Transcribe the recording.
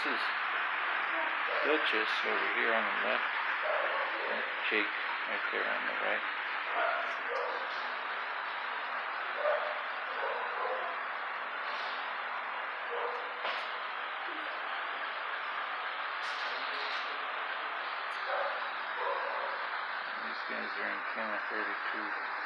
is Duchess over here on the left, and Jake right there on the right. These guys are in camera 32.